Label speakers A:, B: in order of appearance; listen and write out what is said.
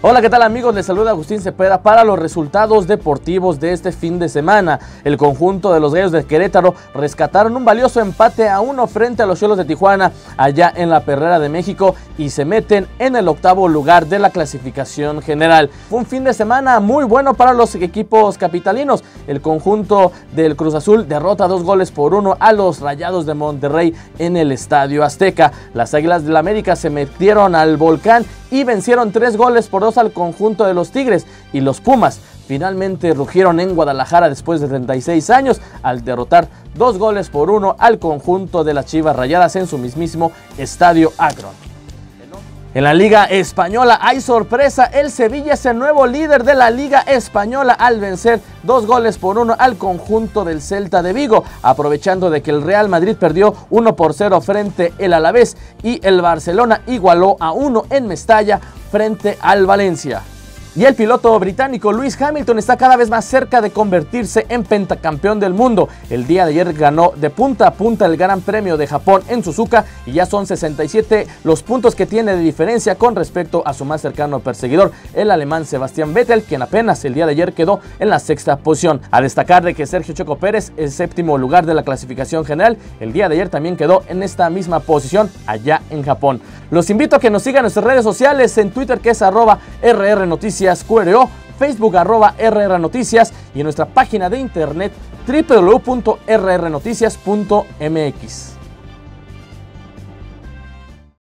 A: Hola, ¿qué tal amigos? Les saluda Agustín Cepeda para los resultados deportivos de este fin de semana. El conjunto de los Gallos de Querétaro rescataron un valioso empate a 1 frente a los Xolos de Tijuana allá en la Perrera de México y se meten en el 8º lugar de la clasificación general. Fue un fin de semana muy bueno para los equipos capitalinos. El conjunto del Cruz Azul derrota 2-1 a los Rayados de Monterrey en el Estadio Azteca. Las Águilas del América se metieron al volcán y vencieron 3-2 al conjunto de los Tigres, y los Pumas finalmente rugieron en Guadalajara después de 36 años al derrotar 2-1 al conjunto de las Chivas Rayadas en su mismísimo Estadio Akron. En la Liga Española hay sorpresa, el Sevilla es el nuevo líder de la Liga Española al vencer 2-1 al conjunto del Celta de Vigo, aprovechando de que el Real Madrid perdió 1-0 frente al Alavés y el Barcelona igualó a 1 en Mestalla frente al Valencia. Y el piloto británico Lewis Hamilton está cada vez más cerca de convertirse en pentacampeón del mundo. El día de ayer ganó de punta a punta el Gran Premio de Japón en Suzuka y ya son 67 los puntos que tiene de diferencia con respecto a su más cercano perseguidor, el alemán Sebastian Vettel, quien apenas el día de ayer quedó en la 6ª posición. A destacar de que Sergio Checo Pérez, el 7º lugar de la clasificación general, el día de ayer también quedó en esta misma posición allá en Japón. Los invito a que nos sigan en nuestras redes sociales, en Twitter que es @RRNoticiasQRO, Facebook @RRNoticias y en nuestra página de internet www.rrnoticias.mx.